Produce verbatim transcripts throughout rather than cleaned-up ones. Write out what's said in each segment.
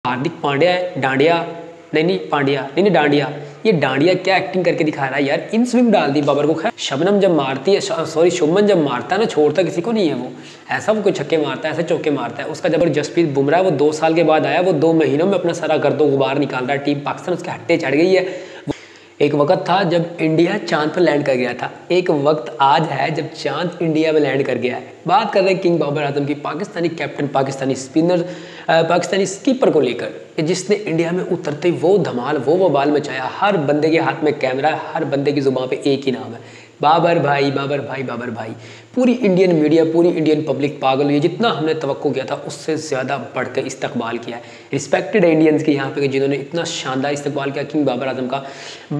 हार्दिक पांड्या है, डांडिया नहीं नहीं पांड्या नहीं नहीं डांडिया, ये डांडिया क्या एक्टिंग करके दिखा रहा है यार, इन स्विंग डाल दी बाबर को। खैर शबनम जब मारती है, सॉरी शुभमन जब मारता है ना, छोड़ता किसी को नहीं है वो, ऐसा वो कोई छक्के मारता है, ऐसे चौके मारता है। उसका जब जसप्रीत बुमराह वो दो साल के बाद आया, वो दो महीनों में अपना सारा गर्दो गुबार निकाल रहा है। टीम पाकिस्तान उसके हट्टे चढ़ गई है। एक वक्त था जब इंडिया चांद पर लैंड कर गया था, एक वक्त आज है जब चांद इंडिया में लैंड कर गया है। बात कर रहे हैं किंग बाबर आजम की, Pakistani captain, Pakistani spinner, Pakistani skipper को लेकर, जिसने इंडिया में उतरते वो धमाल, वो बवाल मचाया। हर बंदे के हाथ में कैमरा, हर बंदे की जुबान पे एक ही नाम है, बाबर भाई, बाबर भाई, बाबर भाई। पूरी इंडियन मीडिया, पूरी इंडियन पब्लिक पागल हुई है। जितना हमने तवक्को किया था उससे ज़्यादा बढ़ के इस्तकबाल किया है। रिस्पेक्टेड है इंडियंस के यहाँ पे जिन्होंने इतना शानदार इस्तकबाल किया किंग बाबर आजम का।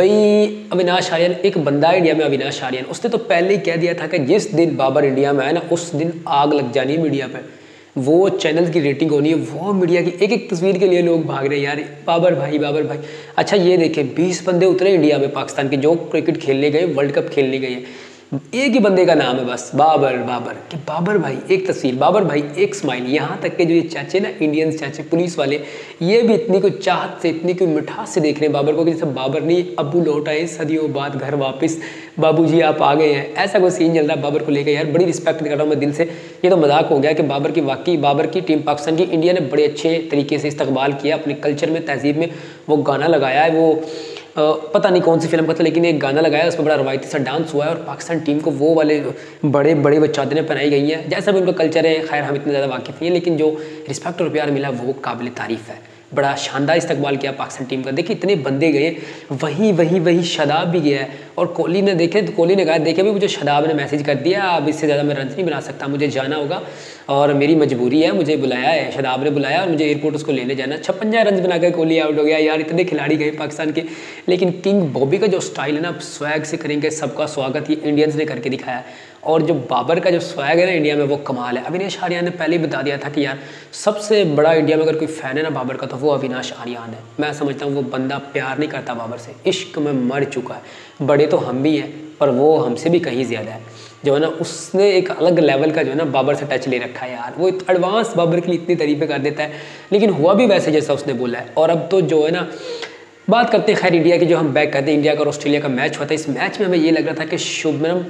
भाई अविनाश आर्यन एक बंदा है इंडिया में, अविनाश आर्यन, उसने तो पहले ही कह दिया था कि जिस दिन बाबर इंडिया में आए ना, उस दिन आग लग जानी है मीडिया पर। वो चैनल की रेटिंग होनी है, वो मीडिया की एक एक तस्वीर के लिए लोग भाग रहे हैं यार, बाबर भाई, बाबर भाई। अच्छा ये देखें, बीस बंदे उतरे इंडिया में पाकिस्तान के, जो क्रिकेट खेलने गए, वर्ल्ड कप खेलने गए, एक ही बंदे का नाम है बस, बाबर बाबर। कि बाबर भाई एक तस्वीर, बाबर भाई एक स्माइल। यहाँ तक के जो ये चाचे ना, इंडियंस चाचे पुलिस वाले, ये भी इतनी कोई चाहत से, इतनी कोई मिठास से देख रहे हैं बाबर को कि जैसे बाबर नहीं, अबू लौट आए सदियों बाद घर वापस, बाबूजी आप आ गए हैं, ऐसा कोई सीन चल रहा है बाबर को लेकर। यार बड़ी रिस्पेक्ट कर रहा हूँ मैं दिल से। ये तो मजाक हो गया कि बाबर की वाकई, बाबर की टीम पाकिस्तान की, इंडिया ने बड़े अच्छे तरीके से इस्तकबाल किया, अपने कल्चर में, तहजीब में। वो गाना लगाया है, वो आ, पता नहीं कौन सी फिल्म का था, लेकिन एक गाना लगाया, उस पर बड़ा रवायती सा डांस हुआ है, और पाकिस्तान टीम को वो वाले बड़े बड़े वो चादरें पहनाई गई हैं। जैसा भी उनका कल्चर है, खैर हम इतने ज़्यादा वाकिफ़ नहीं है, लेकिन जो रिस्पेक्ट और प्यार मिला वो काबिल तारीफ़ है। बड़ा शानदार इस्तकबाल किया पाकिस्तान टीम का। देखिए इतने बंदे गए, वहीं वहीं वहीं शदाब भी गया है, और कोहली ने देखे तो कोहली ने कहा देखे भी मुझे शदाब ने मैसेज कर दिया, अब इससे ज़्यादा मैं रन नहीं बना सकता, मुझे जाना होगा और मेरी मजबूरी है, मुझे बुलाया है, शदाब ने बुलाया और मुझे एयरपोर्ट उसको लेने जाना। छप्पन रन बना कर कोहली आउट हो गया। यार इतने खिलाड़ी गए पाकिस्तान के, लेकिन किंग बॉबी का जो स्टाइल है ना, स्वैग से करेंगे सबका स्वागत, ये इंडियंस ने करके दिखाया है। और जो बाबर का जो स्वैग है ना इंडिया में, वो कमाल है। अविनाश आर्यन ने पहले ही बता दिया था कि यार सबसे बड़ा इंडिया में अगर कोई फ़ैन है ना बाबर का, तो वो अविनाश आर्यन है। मैं समझता हूँ वो बंदा प्यार नहीं करता बाबर से, इश्क में मर चुका है। बड़े तो हम भी हैं, पर वो हमसे भी कहीं ज़्यादा है। जो है ना, उसने एक अलग लेवल का जो है ना बाबर से टच ले रखा है यार। वो एडवांस बाबर की इतनी तारीफ़ें कर देता है, लेकिन हुआ भी वैसे जैसा उसने बोला है। और अब तो जो है ना, बात करते हैं खैर इंडिया की, जो हम बैक करते हैं, इंडिया का और ऑस्ट्रेलिया का मैच हुआ था। इस मैच में हमें ये लग रहा था कि शुभमन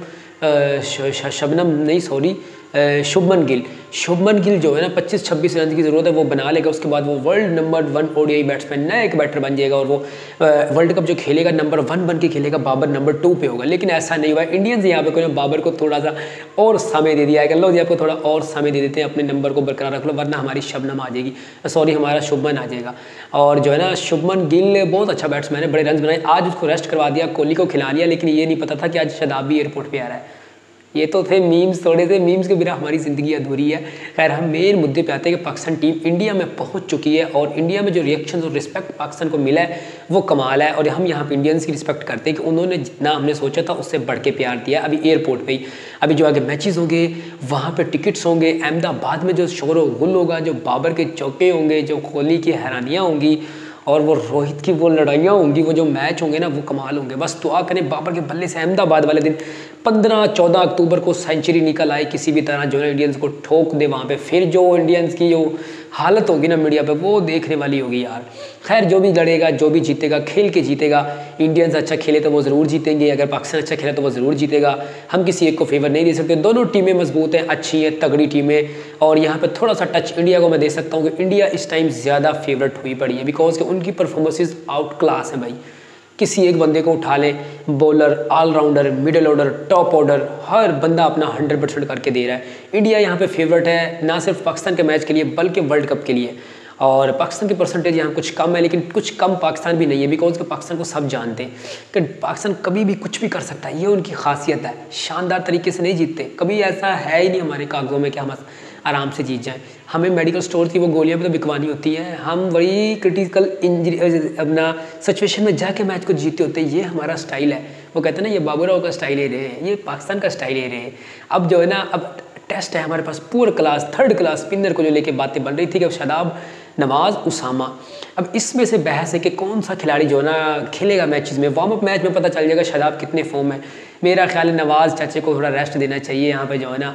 शबनम नहीं सॉरी शुभमन गिल शुभमन गिल जो है ना पच्चीस छब्बीस रन की ज़रूरत है, वो बना लेगा। उसके बाद वो world number one ODI batsman, नया एक बैटर बन जाएगा, और वो वर्ल्ड कप जो खेलेगा नंबर वन बन के खेलेगा, बाबर नंबर टू पे होगा। लेकिन ऐसा नहीं हुआ। इंडियंस यहाँ पे कोई बाबर को थोड़ा सा और समय दे दिया है कि लो जी आपको थोड़ा और समय दे देते हैं, अपने नंबर को बरकरार रख लो, वरना हमारी शबनम आ जाएगी, सॉरी हमारा शुभमन आ जाएगा। और जो है ना शुभमन गिल बहुत अच्छा बैट्समैन है, बड़े रन बनाए। आज उसको रेस्ट करवा दिया, कोहली को खिला लिया, लेकिन ये नहीं पता था कि आज शदाब भी एयरपोर्ट पर आ रहा है। ये तो थे मीम्स, थोड़े से मीम्स के बिना हमारी ज़िंदगी अधूरी है। खैर हम मेन मुद्दे पे आते हैं कि पाकिस्तान टीम इंडिया में पहुंच चुकी है, और इंडिया में जो रिएक्शन और रिस्पेक्ट पाकिस्तान को मिला है वो कमाल है। और हम यहाँ पे इंडियंस की रिस्पेक्ट करते हैं कि उन्होंने जितना हमने सोचा था उससे बढ़ के प्यार दिया। अभी एयरपोर्ट पे ही, अभी जो आगे मैचेस होंगे वहाँ पे टिकट्स होंगे, अहमदाबाद में जो शोर व गुल होगा, जो बाबर के चौके होंगे, जो कोहली की हैरानियाँ होंगी, और वो रोहित की वो लड़ाइयाँ होंगी, वो जो मैच होंगे ना वो कमाल होंगे। बस दुआ करें बाबर के बल्ले से अहमदाबाद वाले दिन पंद्रह चौदह अक्टूबर को सेंचुरी निकल आए, किसी भी तरह जो है इंडियंस को ठोक दे वहाँ पे। फिर जो इंडियंस की जो हालत होगी ना मीडिया पे, वो देखने वाली होगी यार। खैर जो भी लड़ेगा, जो भी जीतेगा, खेल के जीतेगा। इंडियंस अच्छा खेले तो वो ज़रूर जीतेंगे, अगर पाकिस्तान अच्छा खेले तो वो ज़रूर जीतेगा। हम किसी एक को फेवर नहीं दे सकते। दोनों टीमें मजबूत हैं, अच्छी हैं, तगड़ी टीमें। और यहाँ पर थोड़ा सा टच इंडिया को मैं दे सकता हूँ कि इंडिया इस टाइम ज़्यादा फेवरेट हुई पड़ी है, बिकॉज कि उनकी परफॉर्मेंसेज आउट क्लास हैं भाई। किसी एक बंदे को उठा लें, bowler, allrounder, middle order, top order, हर बंदा अपना हंड्रेड परसेंट करके दे रहा है। इंडिया यहाँ पे फेवरेट है, ना सिर्फ पाकिस्तान के मैच के लिए बल्कि वर्ल्ड कप के लिए। और पाकिस्तान की परसेंटेज यहाँ कुछ कम है, लेकिन कुछ कम पाकिस्तान भी नहीं है, बिकॉज कि पाकिस्तान को सब जानते हैं कि पाकिस्तान कभी भी कुछ भी कर सकता है। ये उनकी खासियत है, शानदार तरीके से नहीं जीतते। कभी ऐसा है ही नहीं हमारे कागजों में कि हम आराम से जीत जाएं। हमें मेडिकल स्टोर की वो गोलियां भी तो बिकवानी होती हैं, हम बड़ी क्रिटिकल इंजरी अपना सिचुएशन में जाके मैच को जीते होते हैं। ये हमारा स्टाइल है। वो कहते हैं ना ये बाबूराव का स्टाइल ही रहे, ये पाकिस्तान का स्टाइल ही रहे। अब जो है ना, अब टेस्ट है हमारे पास, पूर क्लास थर्ड क्लास स्पिनर को जो लेके बातें बन रही थी कि शदाब, नवाज, उसामा। अब इसमें से बहस है कि कौन सा खिलाड़ी जो है ना खेलेगा मैचेस में। वार्म अप मैच में पता चल जाएगा शदाब कितने फॉर्म है। मेरा ख्याल है नवाज चाचे को थोड़ा रेस्ट देना चाहिए यहाँ पे जो है ना,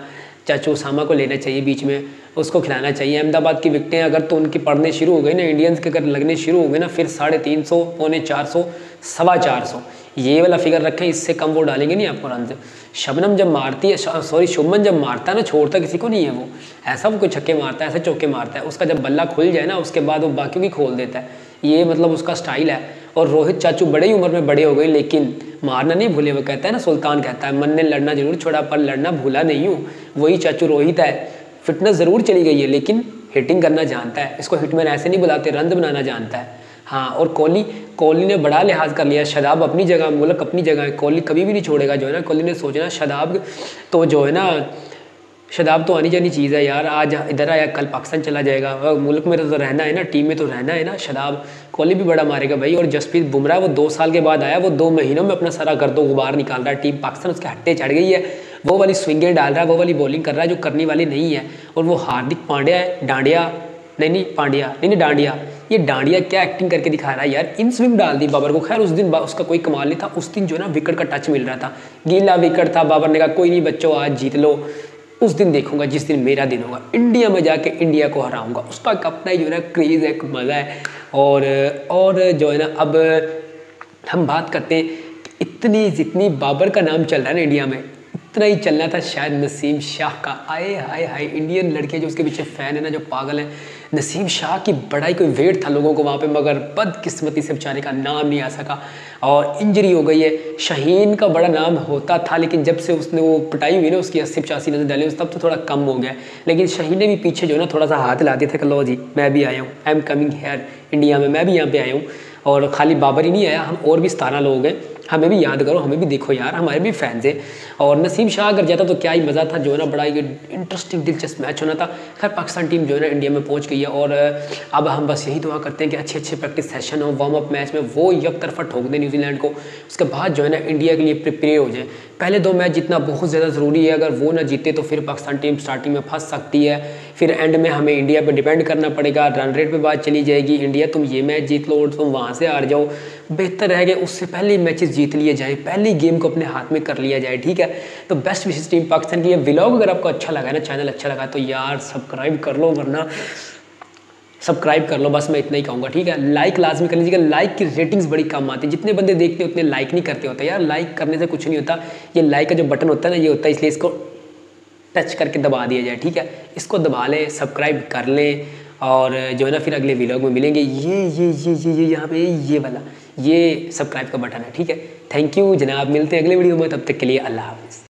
चाचू उसामा को लेना चाहिए बीच में, उसको खिलाना चाहिए। अहमदाबाद की विकटें अगर तो उनकी पड़ने शुरू हो गई ना, इंडियंस के अगर लगने शुरू हो गए ना, फिर साढ़े तीन सौ पौने चार सौ सवा चार सौ ये वाला फिगर रखें, इससे कम वो डालेंगे नहीं आपको रन। शबनम जब मारती है, सॉरी शुभमन जब मारता है ना, छोड़ता किसी को नहीं है वो। ऐसा वो कोई छक्के मारता है, ऐसे चौके मारता है, उसका जब बल्ला खुल जाए ना उसके बाद वो बाकियों की खोल देता है, ये मतलब उसका स्टाइल है। और रोहित चाचू बड़े ही उम्र में बड़े हो गए लेकिन मारना नहीं भूले। वो कहता है ना, सुल्तान कहता है मन ने लड़ना जरूर छोड़ा पर लड़ना भूला नहीं हूँ। वही चाचू रोहित है, फिटनेस ज़रूर चली गई है लेकिन हिटिंग करना जानता है। इसको हिटमैन ऐसे नहीं बुलाते, रन बनाना जानता है। हाँ, और कोहली कोहली ने बड़ा लिहाज कर लिया। शादाब अपनी जगह, मुल्क अपनी जगह है, कोहली कभी भी नहीं छोड़ेगा जो है ना। कोहली ने सोचना शादाब तो जो है ना, शादाब तो आनी जानी चीज़ है यार। आज इधर आया, कल पाकिस्तान चला जाएगा, मुल्क में तो रहना है ना, टीम में तो रहना है ना। शादाब कोहली भी बड़ा मारेगा भाई। और जसप्रीत बुमराह वो दो साल के बाद आया, वो दो महीनों में अपना सारा गर्दो गुबार निकाल रहा है। टीम पाकिस्तान उसके हट्टे चढ़ गई है, वो वाली स्विंगें डाल रहा है, वो वाली बॉलिंग कर रहा है जो करने वाली नहीं है। और वो हार्दिक पांड्या है, डांडिया नहीं नहीं पांड्या नहीं नहीं डांडिया, ये डांडिया क्या एक्टिंग करके दिखा रहा है यार। इन स्विंग डाल दी बाबर को। खैर उस दिन उसका कोई कमाल नहीं था, उस दिन जो है ना विकेट का टच मिल रहा था, गीला विकेट था। बाबर ने कहा कोई नहीं बच्चों आज जीत लो, उस दिन देखूंगा जिस दिन मेरा दिन होगा, इंडिया में जाके इंडिया को हराऊंगा। उसका अपना ही जो है ना क्रेज़ है, मज़ा है। और और जो है ना अब हम बात करते हैं, इतनी जितनी बाबर का नाम चल रहा है ना इंडिया में, इतना ही चलना था शायद नसीम शाह का। आए हाय हाय, इंडियन लड़के जो उसके पीछे फ़ैन है ना, जो पागल है। नसीम शाह की बड़ा ही कोई वेट था लोगों को वहाँ पे, मगर बदकिस्मती से बेचारे का नाम नहीं आ सका और इंजरी हो गई है। शाहीन का बड़ा नाम होता था लेकिन जब से उसने वो पिटाई हुई ना उसकी अस्सी पचासी रन डाले, तब तो थोड़ा कम हो गया। लेकिन शाहीन ने भी पीछे जो है ना थोड़ा सा हाथ हिला दिया था कि लो जी मैं भी आया हूँ, I am coming here, India में मैं भी यहाँ पे आया हूँ। और खाली बाबर ही नहीं आया, हम और भी सतारह लोग हैं, हमें भी याद करो, हमें भी देखो यार, हमारे भी फैंस हैं। और नसीम शाह अगर जाता तो क्या ही मज़ा था, जो है ना बड़ा ही इंटरेस्टिंग दिलचस्प मैच होना था। खैर पाकिस्तान टीम जो है ना इंडिया में पहुंच गई है और अब हम बस यही दुआ करते हैं कि अच्छे अच्छे प्रैक्टिस सेशन हो, वार्म अप मैच में वो एक तरफा ठोक दें न्यूजीलैंड को, उसके बाद जो है ना इंडिया के लिए प्रिपेयर हो जाए। पहले दो मैच जीतना बहुत ज़्यादा ज़रूरी है, अगर वो ना जीते तो फिर पाकिस्तान टीम स्टार्टिंग में फंस सकती है, फिर एंड में हमें इंडिया पे डिपेंड करना पड़ेगा, रन रेट पे बात चली जाएगी, इंडिया तुम ये मैच जीत लो और तुम वहाँ से हार जाओ। बेहतर है कि उससे पहले मैचेस जीत लिए जाए, पहले गेम को अपने हाथ में कर लिया जाए, ठीक है। तो बेस्ट विशेष टीम पाकिस्तान की। ये व्लॉग अगर आपको अच्छा लगा ना, चैनल अच्छा लगा तो यार सब्सक्राइब कर लो, वरना सब्सक्राइब कर लो, बस मैं इतना ही कहूँगा, ठीक है। लाइक लाजमी कर लीजिएगा, लाइक की रेटिंग्स बड़ी कम आती है, जितने बंदे देखते हैं उतने लाइक नहीं करते होते यार। लाइक करने से कुछ नहीं होता, ये लाइक का जो बटन होता है ना ये होता है, इसलिए इसको टच करके दबा दिया जाए, ठीक है। इसको दबा लें, सब्सक्राइब कर लें और जो है ना फिर अगले व्लॉग में मिलेंगे। ये ये ये ये ये यहाँ पे ये वाला ये सब्सक्राइब का बटन है, ठीक है। थैंक यू जनाब, मिलते हैं अगले वीडियो में, तब तक के लिए अल्लाह हाफ़िज़।